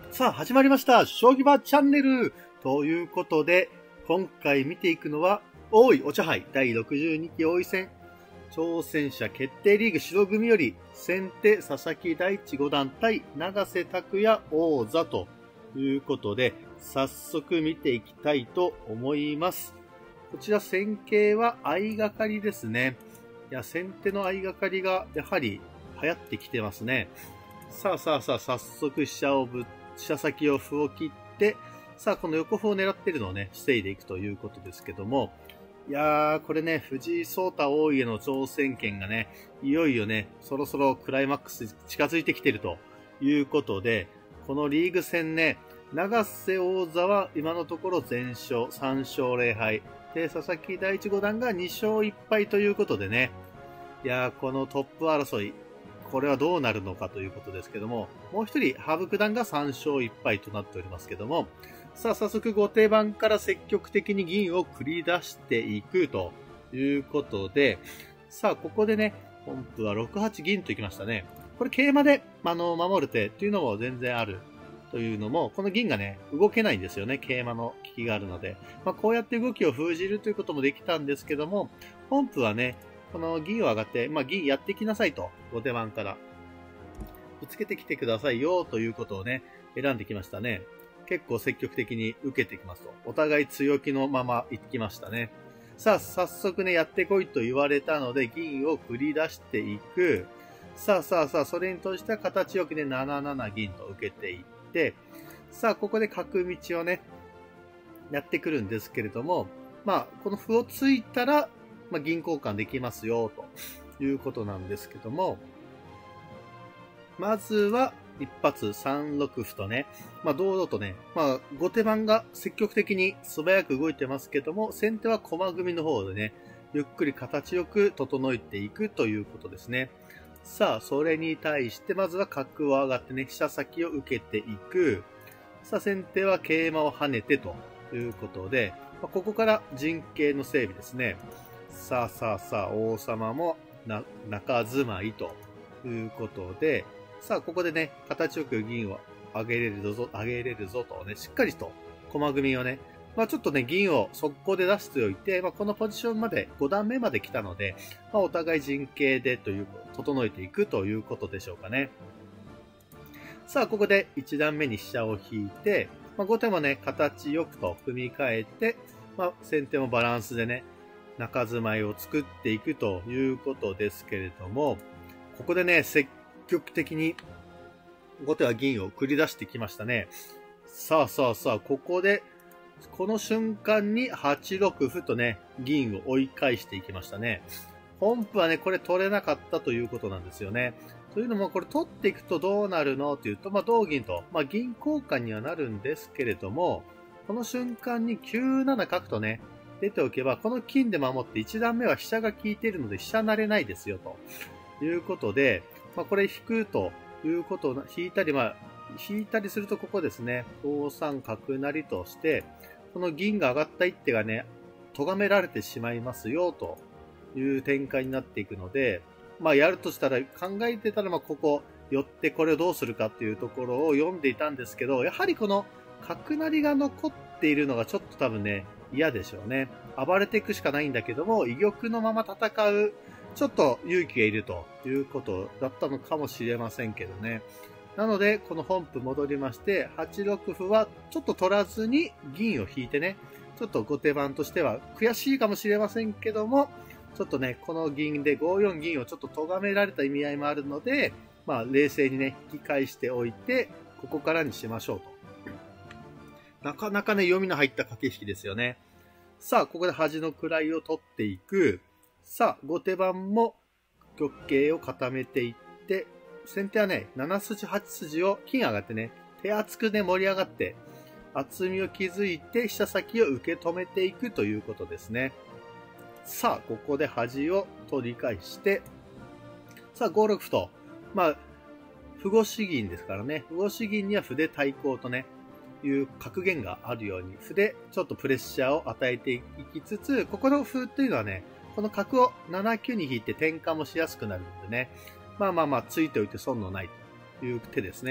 さあ、始まりました。将棋場チャンネルということで、今回見ていくのは、大井お茶杯第62期王位戦挑戦者決定リーグ白組より、先手佐々木大地五段対永瀬拓也王座ということで、早速見ていきたいと思います。こちら戦型は相掛かりですね。いや、先手の相掛かりがやはり流行ってきてますね。さあ、早速飛車先を歩を切って、さあ、この横歩を狙っているのをね、防いでいくということですけども、いやー、これね、藤井聡太王位への挑戦権がね、いよいよね、そろそろクライマックス近づいてきているということで、このリーグ戦ね、永瀬王座は今のところ全勝、3勝0敗。で、佐々木大地五段が2勝1敗ということでね、いやー、このトップ争い、これはどうなるのかということですけども、もう一人、羽生九段が3勝1敗となっておりますけども、さあ、早速後手番から積極的に銀を繰り出していくということで、さあ、ここでね、本譜は6八銀といきましたね。これ桂馬で、守る手っていうのも全然あるというのも、この銀がね、動けないんですよね。桂馬の利きがあるので。こうやって動きを封じるということもできたんですけども、本譜はね、この銀を上がって、銀やってきなさいと、後手番から。ぶつけてきてくださいよ、ということをね、選んできましたね。結構積極的に受けてきますと。お互い強気のまま行ってきましたね。さあ、早速ね、やってこいと言われたので、銀を繰り出していく。さあ、それにとしては形よくね、7七銀と受けていって、さあ、ここで角道をね、やってくるんですけれども、この歩をついたら、銀交換できますよ、ということなんですけども、まずは、一発3六歩とね、堂々とね、後手番が積極的に素早く動いてますけども、先手は駒組みの方でね、ゆっくり形よく整えていくということですね。さあ、それに対して、まずは角を上がってね、飛車先を受けていく。さあ、先手は桂馬を跳ねてということで、ここから陣形の整備ですね。さあ、王様も中住まいということで、さあ、ここでね、形よく銀を上げれるぞとね、しっかりと駒組みをね、ちょっとね、銀を速攻で出しておいて、このポジションまで、5段目まで来たので、お互い陣形で整えていくということでしょうかね。さあ、ここで1段目に飛車を引いて、後手もね、形よくと組み替えて、先手もバランスでね、中住まいを作っていくということですけれども、ここでね、積極的に後手は銀を繰り出してきましたね。さあ、ここで、この瞬間に8六歩とね、銀を追い返していきましたね。本譜はね、これ取れなかったということなんですよね。というのも、これ取っていくとどうなるのというと、同銀と、銀交換にはなるんですけれども、この瞬間に9七角とね、出ておけば、この金で守って1段目は飛車が効いているので飛車なれないですよ、ということで、これ引くということを引いたりするとここですね、5三角成として、この銀が上がった一手がね、咎められてしまいますよ、という展開になっていくので、やるとしたら、考えてたら、ここ、寄ってこれをどうするかっていうところを読んでいたんですけど、やはりこの角成が残っているのがちょっと多分ね、嫌でしょうね。暴れていくしかないんだけども、居玉のまま戦う、ちょっと勇気がいるということだったのかもしれませんけどね。なので、この本譜戻りまして、8六歩はちょっと取らずに銀を引いてね、ちょっと後手番としては悔しいかもしれませんけども、ちょっとね、この銀で5四銀をちょっと咎められた意味合いもあるので、冷静にね、引き返しておいて、ここからにしましょうと。なかなかね、読みの入った駆け引きですよね。さあ、ここで端の位を取っていく。さあ、後手番も玉形を固めていって、先手はね、7筋8筋を金上がってね、手厚くね、盛り上がって、厚みを築いて飛車先を受け止めていくということですね。さあ、ここで端を取り返して、さあ、5六歩と、歩越し銀ですからね、歩越し銀には歩で対抗とね、いう格言があるように、歩でちょっとプレッシャーを与えていきつつ、ここの歩っていうのはね、この角を7九に引いて転換もしやすくなるのでね、ついておいて損のないという手ですね。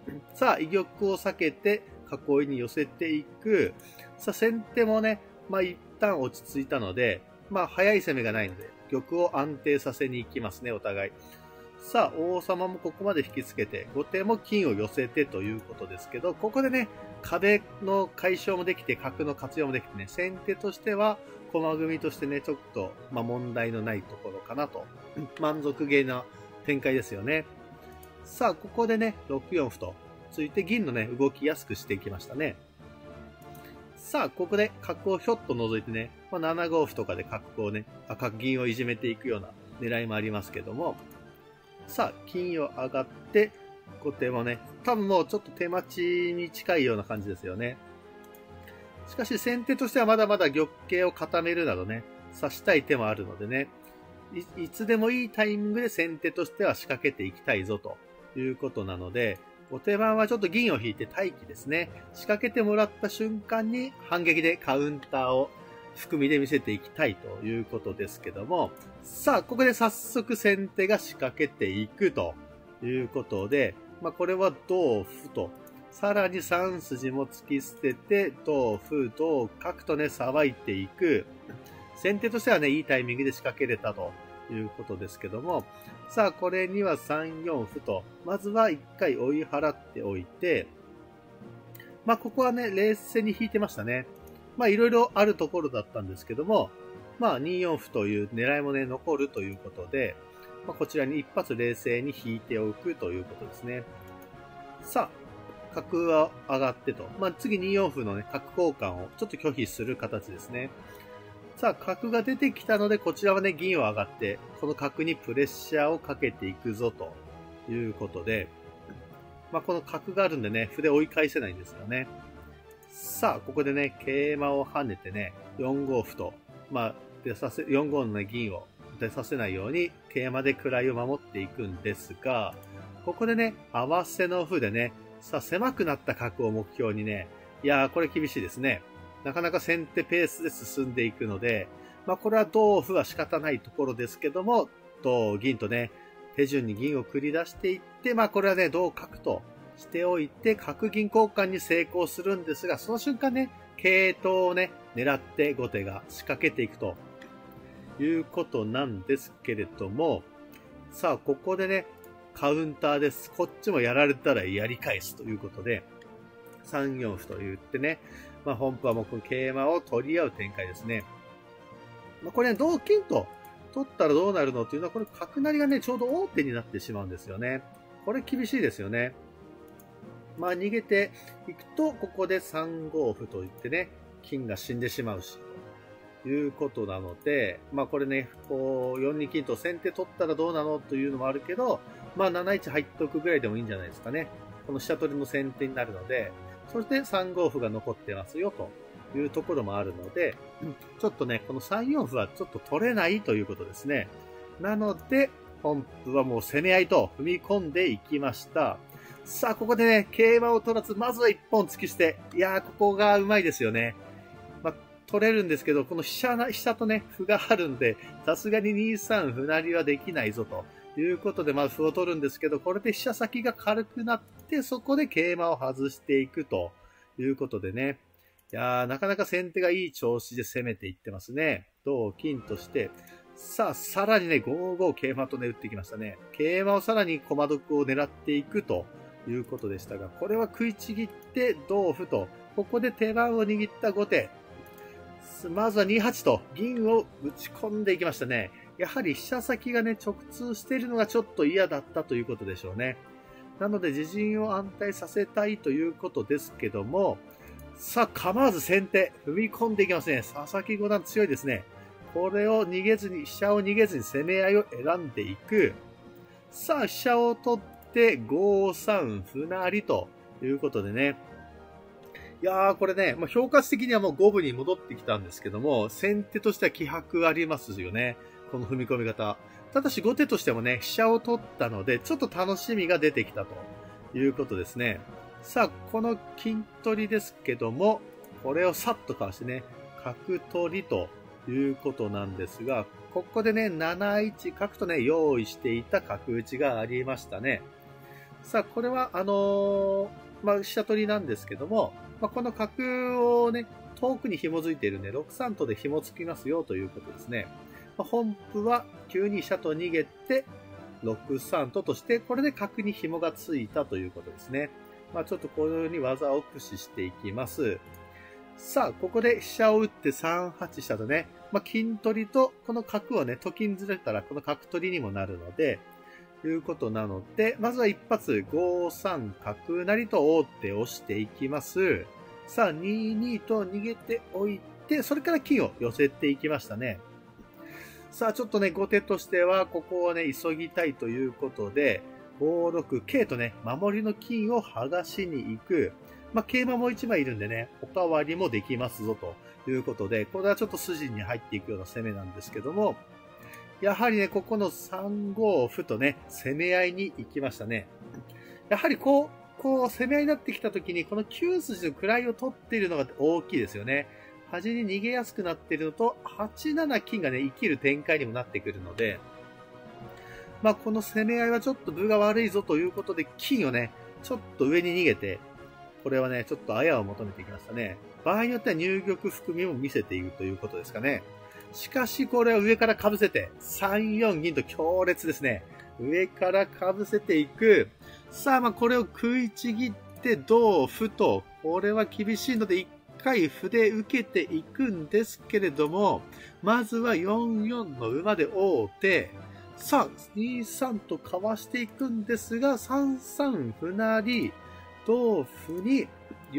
さあ、居玉を避けて囲いに寄せていく。さあ、先手もね、一旦落ち着いたので、早い攻めがないので、玉を安定させに行きますね、お互い。さあ、王様もここまで引きつけて、後手も金を寄せてということですけど、ここでね、壁の解消もできて、角の活用もできてね、先手としては、駒組みとしてね、ちょっと、問題のないところかなと。満足げな展開ですよね。さあ、ここでね、6四歩とついて銀のね、動きやすくしていきましたね。さあ、ここで角をひょっと覗いてね、7五歩とかで角をね、銀をいじめていくような狙いもありますけども、さあ、金を上がって、後手もね、多分もうちょっと手待ちに近いような感じですよね。しかし先手としてはまだまだ玉形を固めるなどね、指したい手もあるのでね、いつでもいいタイミングで先手としては仕掛けていきたいぞということなので、後手番はちょっと銀を引いて待機ですね。仕掛けてもらった瞬間に反撃でカウンターを含みで見せていきたいということですけども、さあ、ここで早速先手が仕掛けていくということで、これは同歩と、さらに3筋も突き捨てて、同歩、同角とね、さばいていく。先手としてはね、いいタイミングで仕掛けれたということですけども、さあ、これには3四歩と、まずは1回追い払っておいて、ここはね、冷静に引いてましたね。いろいろあるところだったんですけども、2四歩という狙いもね、残るということで、こちらに一発冷静に引いておくということですね。さあ、角は上がってと。次2四歩のね、角交換をちょっと拒否する形ですね。さあ、角が出てきたので、こちらはね、銀を上がって、この角にプレッシャーをかけていくぞということで、この角があるんでね、歩で追い返せないんですよね。さあ、ここでね、桂馬を跳ねてね、4五歩と、4五のね、銀を出させないように、桂馬で位を守っていくんですが、ここでね、合わせの歩でね、さあ、狭くなった角を目標にね、いやー、これ厳しいですね。なかなか先手ペースで進んでいくので、これは同歩は仕方ないところですけども、同銀とね、手順に銀を繰り出していって、これはね、同角としておいて、角銀交換に成功するんですが、その瞬間ね、桂頭をね、狙って後手が仕掛けていくということなんですけれども、さあ、ここでね、カウンターです。こっちもやられたらやり返すということで、3四歩と言ってね、本譜はもうこの桂馬を取り合う展開ですね。これね、同金と取ったらどうなるのっていうのは、これ角成りがね、ちょうど王手になってしまうんですよね。これ厳しいですよね。逃げていくと、ここで3五歩と言ってね、金が死んでしまうし、ということなので、これね、こう、4二金と先手取ったらどうなのというのもあるけど、7一入っとくぐらいでもいいんじゃないですかね。この飛車取りの先手になるので、そして3五歩が残ってますよというところもあるので、ちょっとね、この3四歩はちょっと取れないということですね。なので、本譜はもう攻め合いと踏み込んでいきました。さあ、ここでね、桂馬を取らず、まずは1本突き捨て。いやー、ここがうまいですよね。取れるんですけど、この飛車とね、歩があるんで、さすがに2三歩成はできないぞということで、歩を取るんですけど、これで飛車先が軽くなって、そこで桂馬を外していくということでね。いやー、なかなか先手がいい調子で攻めていってますね。同金として、さあ、さらにね、5五桂馬とね、打ってきましたね。桂馬をさらに駒得を狙っていくということでしたが、これは食いちぎって同歩と、ここで手番を握った後手。まずは2八と銀を打ち込んでいきましたね。やはり飛車先がね、直通しているのがちょっと嫌だったということでしょうね。なので自陣を安泰させたいということですけども、さあ、構わず先手、踏み込んでいきますね。佐々木五段強いですね。これを逃げずに、飛車を逃げずに攻め合いを選んでいく。さあ、飛車を取って5三歩成ということでね。いやー、これね、評価値的にはもう五分に戻ってきたんですけども、先手としては気迫ありますよね。この踏み込み方。ただし後手としてもね、飛車を取ったので、ちょっと楽しみが出てきたということですね。さあ、この金取りですけども、これをさっとかわしてね、角取りということなんですが、ここでね、7一角とね、用意していた角打ちがありましたね。 さあ、これは、飛車取りなんですけども、この角をね、遠くに紐づいているんで、6三とで紐付きますよということですね。本譜は9二飛車と逃げて、6三として、これで角に紐がついたということですね。ちょっとこのように技を駆使していきます。さあ、ここで飛車を打って3八飛車とね、金取りとこの角をね、と金ずれたらこの角取りにもなるので、ということなので、まずは一発5三角成と王手をしていきます。さあ、2二と逃げておいて、それから金を寄せていきましたね。さあ、ちょっとね、後手としては、ここをね、急ぎたいということで、5六桂とね、守りの金を剥がしに行く。桂馬も1枚いるんでね、おかわりもできますぞということで、これはちょっと筋に入っていくような攻めなんですけども、やはりね、ここの3五歩とね、攻め合いに行きましたね。やはりこう攻め合いになってきた時に、この9筋の位を取っているのが大きいですよね。端に逃げやすくなっているのと、8七金がね、生きる展開にもなってくるので、この攻め合いはちょっと分が悪いぞということで、金をね、ちょっと上に逃げて、これはね、ちょっとあやを求めていきましたね。場合によっては入玉含みも見せているということですかね。しかし、これは上から被せて、3四銀と強烈ですね。上から被せていく。さあ、これを食いちぎって、同歩と、これは厳しいので、一回歩で受けていくんですけれども、まずは4四の馬で王手。さあ、2三とかわしていくんですが、3三歩成、同歩に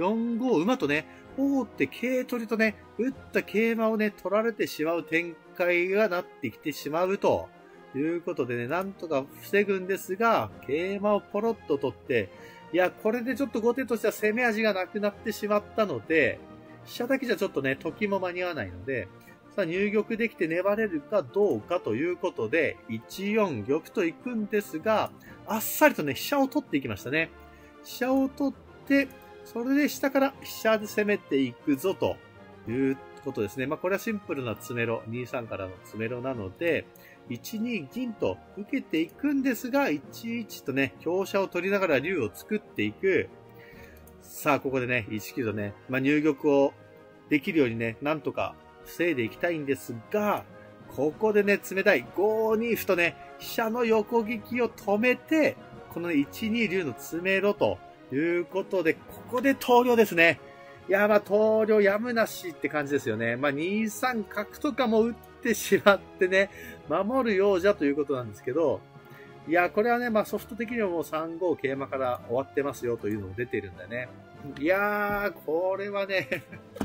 4五馬とね、王手桂取りとね、打った桂馬をね、取られてしまう展開がなってきてしまうということでね、なんとか防ぐんですが、桂馬をポロッと取って、いや、これでちょっと後手としては攻め味がなくなってしまったので、飛車だけじゃちょっとね、時も間に合わないので、さあ入玉できて粘れるかどうかということで、1四玉と行くんですが、あっさりとね、飛車を取っていきましたね。飛車を取って、それで下から飛車で攻めていくぞということですね。これはシンプルな詰めろ、2三からの詰めろなので、1二銀と受けていくんですが、1一とね、香車を取りながら竜を作っていく。さあ、ここでね、1九とね、入玉をできるようにね、なんとか防いでいきたいんですが、ここでね、冷たい5二歩とね、飛車の横利きを止めて、この、ね、1二竜の詰めろということで、ここで投了ですね。いや、投了やむなしって感じですよね。2三角とかも打ってしまってね、守るようじゃということなんですけど、いや、これはね、ソフト的にはもう3五桂馬から終わってますよというのも出てるんだよね。いやー、これはね、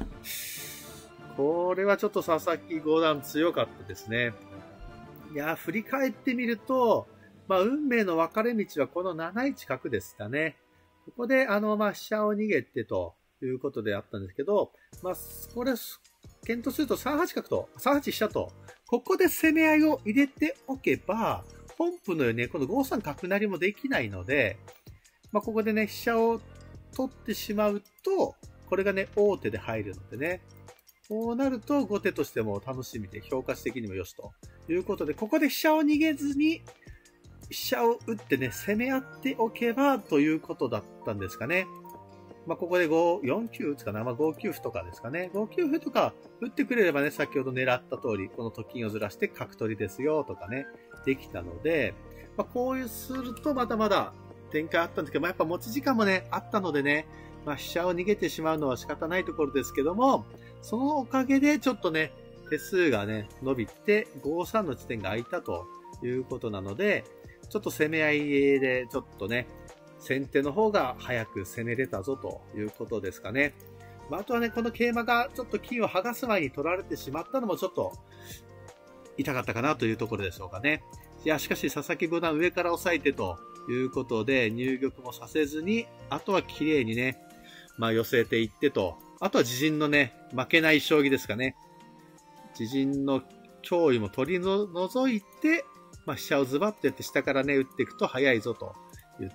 これはちょっと佐々木五段強かったですね。いやー、振り返ってみると、運命の分かれ道はこの7一角でしたね。ここで、飛車を逃げてということであったんですけど、これ、検討すると3八角と、3八飛車と、ここで攻め合いを入れておけば、本譜のようにね、この5三角成もできないので、ここでね、飛車を取ってしまうと、これがね、王手で入るのでね、こうなると後手としても楽しみで評価値的にもよしということで、ここで飛車を逃げずに、飛車を打ってね、攻め合っておけばということだったんですかね。ここで4九打つかな。5九歩とかですかね。5九歩とか打ってくれればね、先ほど狙った通り、このと金をずらして角取りですよとかね、できたので、こういうするとまだまだ展開あったんですけど、やっぱ持ち時間もね、あったのでね、飛車を逃げてしまうのは仕方ないところですけども、そのおかげでちょっとね、手数がね、伸びて5三の地点が空いたということなので、ちょっと攻め合いでちょっとね、先手の方が早く攻めれたぞということですかね。あとはね、この桂馬がちょっと金を剥がす前に取られてしまったのもちょっと痛かったかなというところでしょうかね。いや、しかし佐々木五段上から押さえてということで入玉もさせずに、あとは綺麗にね、寄せていってと、あとは自陣のね、負けない将棋ですかね。自陣の脅威も取り除いて、飛車をズバッとやって下からね、打っていくと早いぞと言って、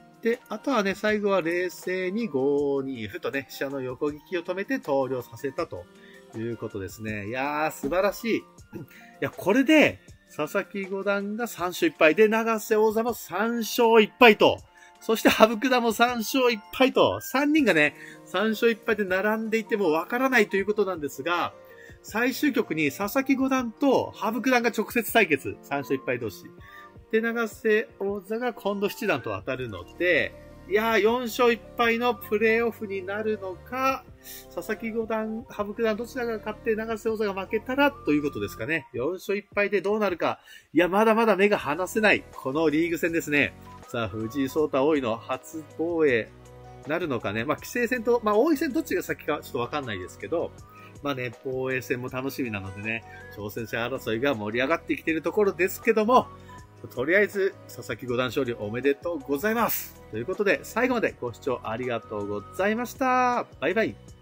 あとはね、最後は冷静に5二歩とね、飛車の横利きを止めて投了させたということですね。いやー、素晴らしい。いや、これで、佐々木五段が3勝1敗で、永瀬王座も3勝1敗とそして羽生九段も3勝1敗と、3人がね、3勝1敗で並んでいてもわからないということなんですが、最終局に佐々木五段と羽生九段が直接対決、3勝1敗同士。で、永瀬王座が近藤七段と当たるので、いやー、4勝1敗のプレーオフになるのか、佐々木五段、羽生九段どちらが勝って永瀬王座が負けたらということですかね。4勝1敗でどうなるか。いや、まだまだ目が離せない。このリーグ戦ですね。さあ、藤井聡太王位の初防衛なるのかね。棋聖戦と、王位戦どっちが先かちょっとわかんないですけど、防衛戦も楽しみなのでね、挑戦者争いが盛り上がってきているところですけども、とりあえず、佐々木五段勝利おめでとうございます。ということで、最後までご視聴ありがとうございました。バイバイ。